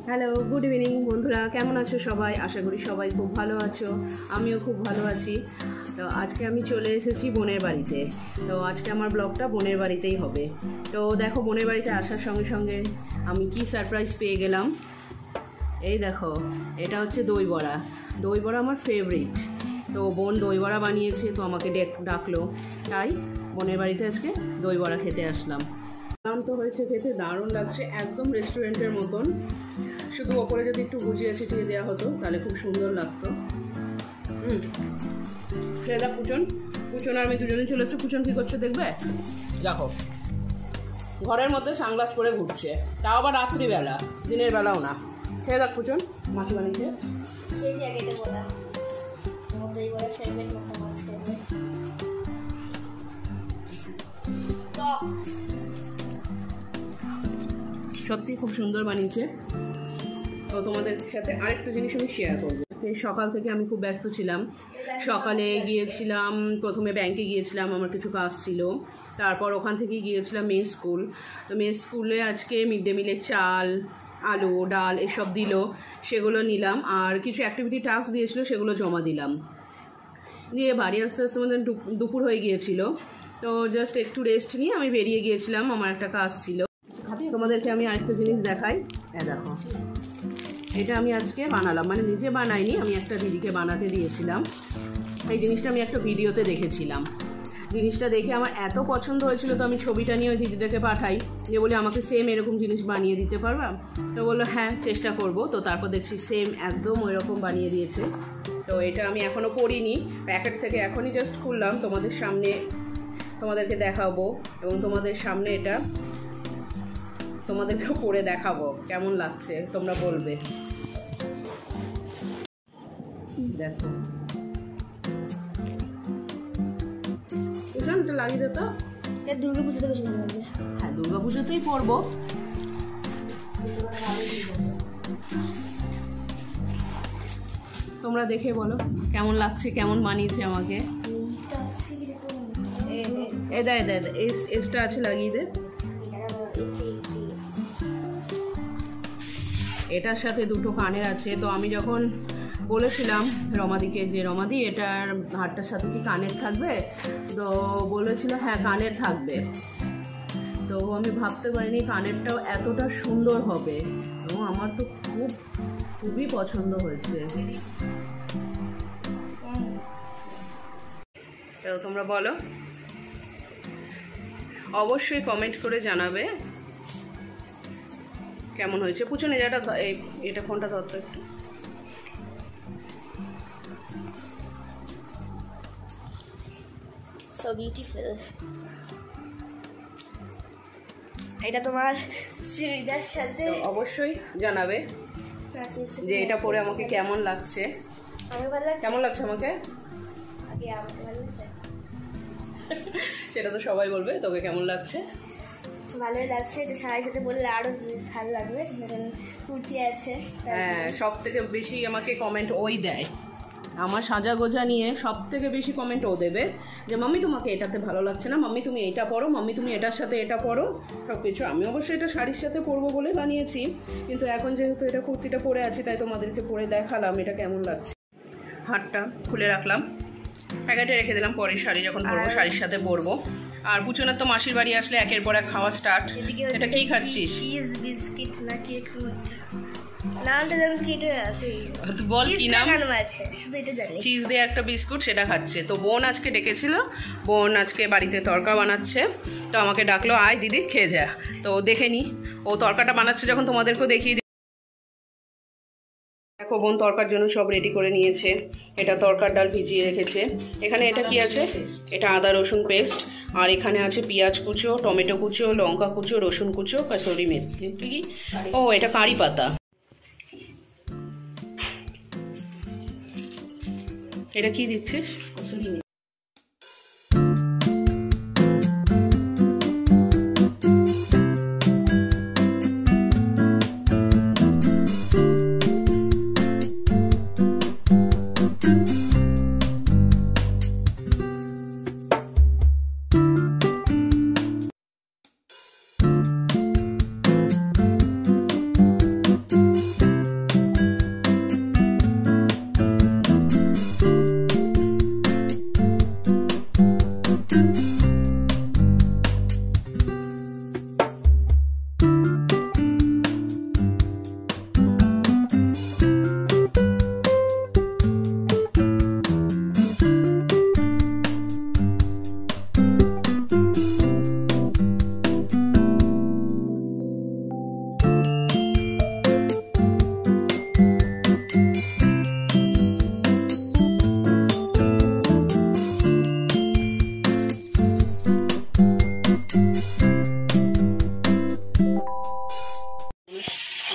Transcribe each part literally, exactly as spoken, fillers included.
Hello, good evening বন্ধুরা, কেমন আছো সবাই? আশা করি সবাই খুব ভালো আছো, আমিও খুব ভালো আছি। তো আজকে আমি চলে এসেছি বোনের বাড়িতে। তো আজকে আমার ব্লগটা বোনের বাড়িতেই হবে। তো দেখো, বোনের বাড়িতে আসার সঙ্গে সঙ্গে আমি কি সারপ্রাইজ পেয়ে গেলাম। এই দেখো, এটা হচ্ছে দই বড়া। দই বড়া আমার ফেভারিট। তো বোন দই বড়া বানিয়েছে, তো আমাকে ডাকলো, তাই বোনের বাড়িতে আজকে দই বড়া খেতে আসলাম। দাম তো হয়েছে খেতে, দারুণ লাগছে, একদম রেস্টুরেন্টের মতন। শুধু ওপরে যদি একটু ভুজিয়া ছিটিয়ে দেওয়া হতো তাহলে খুব সুন্দর লাগতো। হুম খেয়ে দেখ পুচন। পুচন আর আমি দুজনে চলে এসেছি। পুচন কী করছে দেখবে? দেখো, ঘরের মধ্যে সানগ্লাস পরে ঘুরছে, তাও আবার রাত্রিবেলা, দিনের বেলাও না। খেয়ে দেখ পুচন, মাছি বানিয়েছে। সত্যি খুব সুন্দর বানিয়েছে। তো তোমাদের সাথে আরেকটা জিনিস আমি শেয়ার করবো। সকাল থেকে আমি খুব ব্যস্ত ছিলাম। সকালে গিয়েছিলাম, প্রথমে ব্যাংকে গিয়েছিলাম, আমার কিছু কাজ ছিল। তারপর ওখান থেকে গিয়েছিলাম মেয়ে স্কুল। তো মেয়ে স্কুলে আজকে মিড ডে মিলের চাল, আলু, ডাল এসব দিল, সেগুলো নিলাম। আর কিছু অ্যাক্টিভিটি টাস্ক দিয়েছিল, সেগুলো জমা দিলাম। দিয়ে বাড়ি আস্তে আস্তে আমাদের দুপুর হয়ে গিয়েছিল। তো জাস্ট একটু রেস্ট নিয়ে আমি বেরিয়ে গিয়েছিলাম, আমার একটা কাজ ছিল। তোমাদেরকে আমি আরেকটা জিনিস দেখাই। এ দেখো, এটা আমি আজকে বানালাম, মানে নিজে বানাইনি, আমি একটা দিদিকে বানাতে দিয়েছিলাম। এই জিনিসটা আমি একটা ভিডিওতে দেখেছিলাম। জিনিসটা দেখে আমার এত পছন্দ হয়েছিল, তো আমি ছবিটা নিয়ে ওই দিদিটাকে পাঠাই, যে বলে আমাকে সেম এরকম জিনিস বানিয়ে দিতে পারবা? তো বললো হ্যাঁ, চেষ্টা করব। তো তারপর দেখছি সেম একদম ওই রকম বানিয়ে দিয়েছে। তো এটা আমি এখনও করিনি, প্যাকেট থেকে এখনই জাস্ট খুললাম, তোমাদের সামনে তোমাদেরকে দেখাবো, এবং তোমাদের সামনে এটা তোমাদেরকেও পরে দেখাবো কেমন লাগছে, তোমরা বলবে। দেখো, এটা লাগিয়ে দিত, দুর্গা পুজোতে বেশি ভালো লাগবে। হ্যাঁ, দুর্গা পুজোতেই পরবো। তোমরা দেখে বলো কেমন লাগছে, কেমন বানিয়েছে আমাকে। এ দে দে এক্সট্রা আছে, লাগিয়ে দে। এটার সাথে দুটো কানের আছে। তো আমি যখন বলেছিলাম রমাদিকে যে রমাদি এটার হারটার সাথে কি কানের থাকবে, তো বলেছিল হ্যাঁ কানের থাকবে। তো আমি ভাবতে পারিনি কানেরটাও এতটা সুন্দর হবে, এবং আমার তো খুব খুবই পছন্দ হয়েছে। তো তোমরা বলো, অবশ্যই কমেন্ট করে জানাবে কেমন হয়েছে। পুছনে যেটা এটা ফোনটা ধরতো একটু। So beautiful. এটা তোমার চুড়িদার সাথে অবশ্যই জানাবে যে এটা পরে আমাকে কেমন লাগছে। কেমন লাগছে আমাকে? সেটা তো সবাই বলবে, তোকে কেমন লাগছে? ভালোই লাগছে। এটা শাড়ির সাথে বললে আরো ভালো লাগবে। কুর্তি আছে। হ্যাঁ, সব থেকে বেশি আমাকে কমেন্ট ওই দেয়। আমার সাজা গোজা নিয়ে সব থেকে বেশি কমেন্ট ও দেবে যে মাম্মি তোমাকে এটাতে ভালো লাগছে না, মাম্মি তুমি এটা পরো, মাম্মি তুমি এটার সাথে এটা পরো, সব কিছু। আমি অবশ্যই এটা শাড়ির সাথে পরবো বলে বানিয়েছি, কিন্তু এখন যেহেতু এটা কুর্তিটা পরে আছি, তাই তোমাদেরকে পরে দেখালাম এটা কেমন লাগছে। হাতটা খুলে রাখলাম, প্যাকেটে রেখে দিলাম, পরে শাড়ি যখন পরবো শাড়ির সাথে পরবো। আর পুচনের তো মাসির বাড়ি আসলে একের পর এক খাওয়া স্টার্ট। এটা কি খাচ্ছিস? চিজ বিস্কিট নাকি নামটা যেন কেটে আছে, বল কি নাম? আছে শুধু এটা জানি, চিজ দিয়ে একটা বিস্কুট, সেটা খাচ্ছে। তো বোন আজকে ডেকেছিল, বোন আজকে বাড়িতে তরকা বানাচ্ছে। তো আমাকে ডাকলো, আয় দিদি খেয়ে যা। তো দেখে নি ও তরকাটা বানাচ্ছে যখন, তোমাদেরকেও দেখিয়ে। দেখো, বোন তরকার জন্য সব রেডি করে নিয়েছে। এটা তরকার ডাল ভিজিয়ে রেখেছে। এখানে এটা কি আছে? এটা আদা রসুন পেস্ট। আর এখানে আছে পেঁয়াজ কুচো, টমেটো কুচো, লঙ্কা কুচো, রসুন কুচো, কাসুরি মেথি। ও, এটা কারি পাতা। এটা কি দিচ্ছিস? কাসুরি মেথি।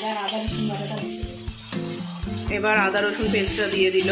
এবার আদা রসুন পেস্টটা দিয়ে দিল।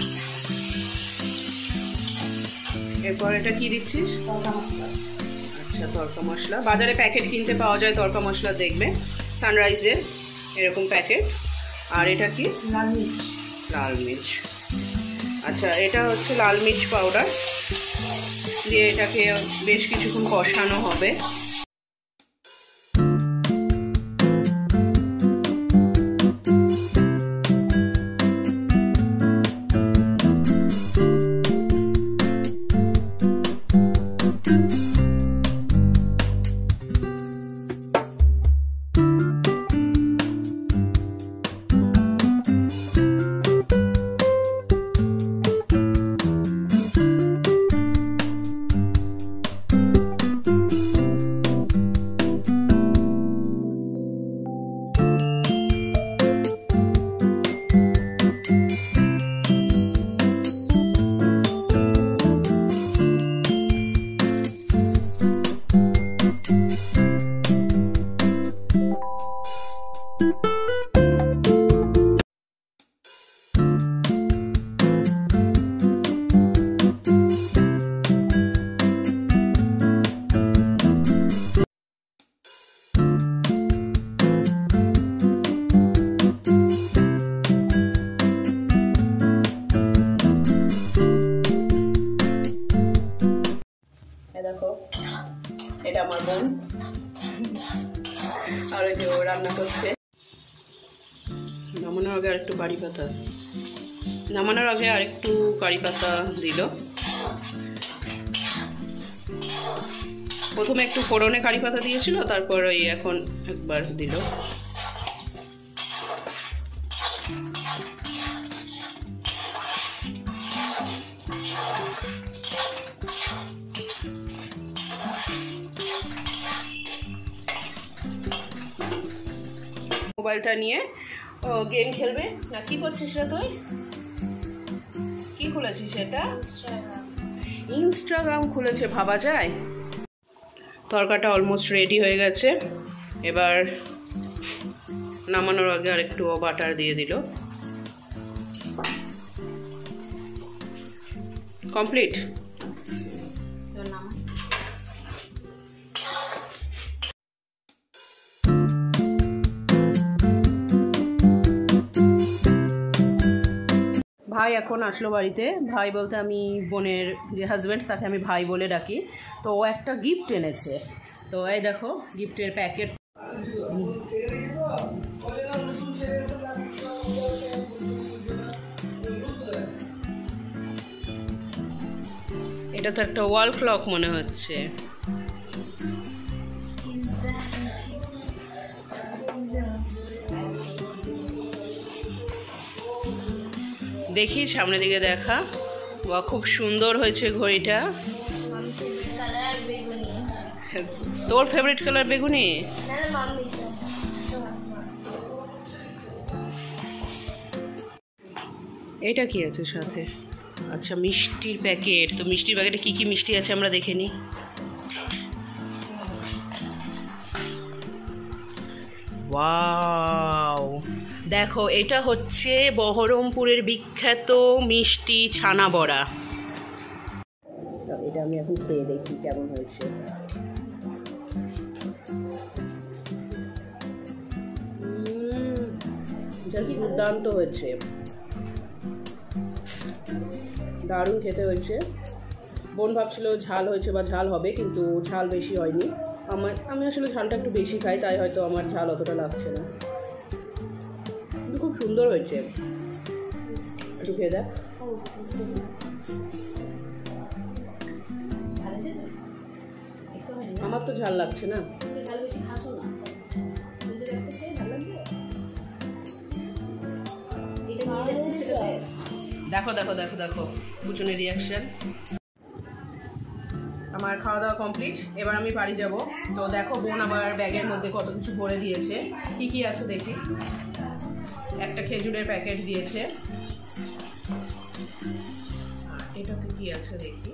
এরপর এটা কি দিচ্ছিস? তরকা মশলা। আচ্ছা, তরকা মশলা বাজারে প্যাকেট কিনতে পাওয়া যায় তরকা মশলা, দেখবে সানরাইজের এরকম প্যাকেট। আর এটা কি? লাল মির্চ। লাল মির্চ। আচ্ছা, এটা হচ্ছে লাল মির্চ পাউডার দিয়ে এটাকে বেশ কিছুক্ষণ কষানো হবে। দেখো, এটা আমার বোন, আর ওই যে ও রান্না করছে। নামানোর আগে আরেকটু কারি পাতা নামানোর আগে আরেকটু কারি পাতা দিল। প্রথমে একটু ফোড়নে কারি পাতা দিয়েছিল, তারপর ওই এখন একবার দিল। মোবাইলটা নিয়ে ও গেম খেলবে না? কি করছিস রে তুই? কি খুলেছিস সেটা? ইনস্টাগ্রাম খুলেছে, ভাবা যায়। তরকাটা অলমোস্ট রেডি হয়ে গেছে। এবার নামানোর আগে আর একটু বাটার দিয়ে দিল। কমপ্লিট। ভাই এখন আসলো বাড়িতে। ভাই বলতে আমি বোনের যে হাজব্যান্ড, তাকে আমি ভাই বলে ডাকি। তো ও একটা গিফট এনেছে। তো এই দেখো গিফটের প্যাকেট। এটা তো একটা ওয়াল ক্লক মনে হচ্ছে। দেখি সামনে দিকে দেখা। বা খুব সুন্দর হয়েছে ঘড়িটা। তোর ফেভারিট কালার বেগুনি? এটা কি আছে সাথে? আচ্ছা, মিষ্টির প্যাকেট। তো মিষ্টির প্যাকেটে কি কি মিষ্টি আছে আমরা দেখে নিই। ওয়াও, দেখো এটা হচ্ছে বহরমপুরের বিখ্যাত মিষ্টি ছানা বড়া। এটা আমি এখন খেয়ে দেখি কেমন হয়েছে। দুর্দান্ত হয়েছে, দারুণ খেতে হয়েছে। বোন ভাবছিল ঝাল হয়েছে বা ঝাল হবে, কিন্তু ঝাল বেশি হয়নি। আমার আমি আসলে ঝালটা একটু বেশি খাই, তাই হয়তো আমার ঝাল অতটা লাগছে না, কিন্তু খুব সুন্দর হয়েছে। একটু খেয়ে দেখ। আমার তো ঝাল লাগছে না। দেখো দেখো দেখো দেখো কুচুনের রিয়াকশন। আমার খাওয়া দাওয়া কমপ্লিট। এবার আমি বাড়ি যাব। তো দেখো বোন আমার ব্যাগের মধ্যে কত কিছু ভরে দিয়েছে। কি কি আছে দেখি। একটা খেজুরের প্যাকেট দিয়েছে। এটাতে কি আছে দেখি।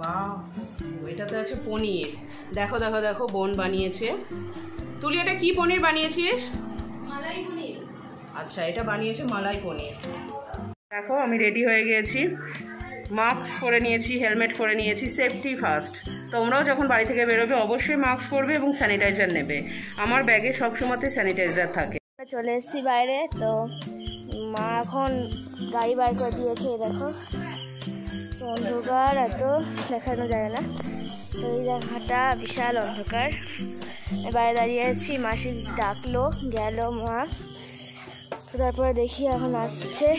ওয়াও, এটাতে আছে পনির। দেখো দেখো দেখো বোন বানিয়েছে। তুলি এটা কি পনির বানিয়েছিস? মালাই পনির। আচ্ছা, এটা বানিয়েছে মালাই পনির। দেখো আমি রেডি হয়ে গিয়েছি, মাস্ক পরে নিয়েছি, হেলমেট পরে নিয়েছি, সেফটি ফার্স্ট। তোমরাও যখন বাড়ি থেকে বেরোবে অবশ্যই মাস্ক পরবে এবং স্যানিটাইজার নেবে। আমার ব্যাগে সবসময়তে স্যানিটাইজার থাকে। চলে এসেছি বাইরে, তো মা এখন গাড়ি বার করে দিয়েছে। দেখো অন্ধকার, এত দেখানো যায় না। তো এই জায়গাটা বিশাল অন্ধকার। বাইরে দাঁড়িয়ে আছি, মাসি ডাকলো, গেল মা। তো তারপরে দেখি এখন আসছে।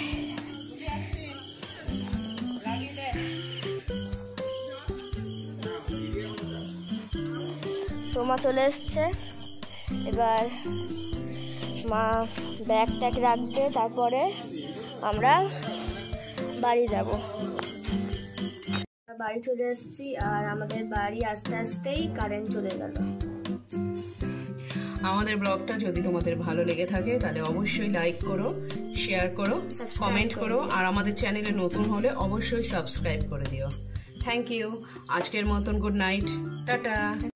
তো মা চলে এসছে। এবার মা ব্যাগ ট্যাগ রাখবে, তারপরে আমরা বাড়ি যাব। বাড়ি চলে এসেছি, আর আমাদের বাড়ি আসতে আসতেই কারেন্ট চলে গেল। আমাদের ব্লগটা যদি তোমাদের ভালো লেগে থাকে তাহলে অবশ্যই লাইক করো, শেয়ার করো, কমেন্ট করো, আর আমাদের চ্যানেলে নতুন হলে অবশ্যই সাবস্ক্রাইব করে দিও। Thank you. আজকের মতন গুড নাইট, টাটা।